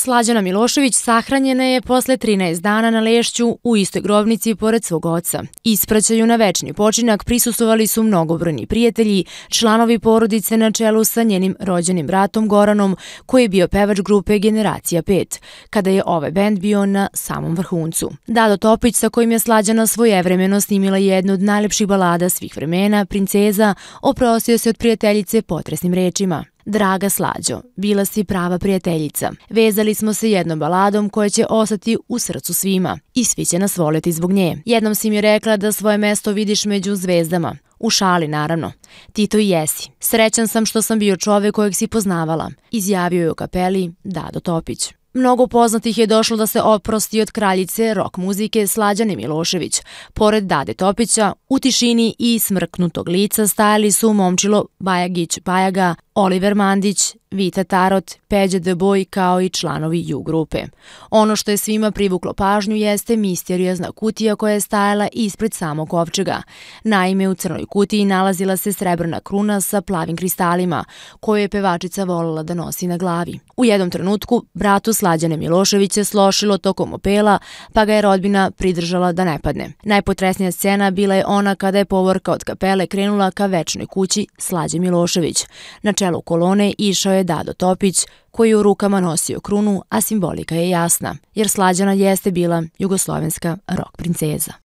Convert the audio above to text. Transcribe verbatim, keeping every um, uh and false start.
Slađana Milošević sahranjena je posle trinaest dana na Lešću u istoj grobnici pored svog oca. Ispraćaju na večni počinak prisustvovali su mnogobrojni prijatelji, članovi porodice na čelu sa njenim rođenim bratom Goranom, koji je bio pevač grupe Generacija pet, kada je ovaj bend bio na samom vrhuncu. Dado Topić, sa kojim je Slađana svojevremeno snimila jednu od najlepših balada svih vremena, Princeza, oprostio se od prijateljice potresnim rečima. Draga Slađo, bila si prava prijateljica. Vezali smo se jednom baladom koja će ostati u srcu svima i svi će nas voljeti zbog nje. Jednom si mi rekla da svoje mesto vidiš među zvezdama. U šali, naravno. Ti to i jesi. Srećan sam što sam bio čovek kojeg si poznavala, izjavio je u kapeli Dado Topić. Mnogo poznatih je došlo da se oprosti od kraljice rock muzike Slađane Milošević. Pored Dade Topića, u tišini i smrknutog lica stajali su Momčilo Bajagić-Bajaga, Oliver Mandić, Vita Tarot, Peđa The Boy kao i članovi U grupe. Ono što je svima privuklo pažnju jeste misteriozna kutija koja je stajala ispred samog kovčega. Naime, u crnoj kutiji nalazila se srebrna kruna sa plavim kristalima, koju je pevačica voljela da nosi na glavi. U jednom trenutku bratu Slađane Milošević se slošilo tokom opela, pa ga je rodbina pridržala da ne padne. Najpotresnija scena bila je ona kada je povorka od kapele krenula ka večnoj kući Slađe Milošević. Na čelu kolone išao je Dado Topić, koji je u rukama nosio krunu, a simbolika je jasna, jer Slađana jeste bila jugoslovenska rock princeza.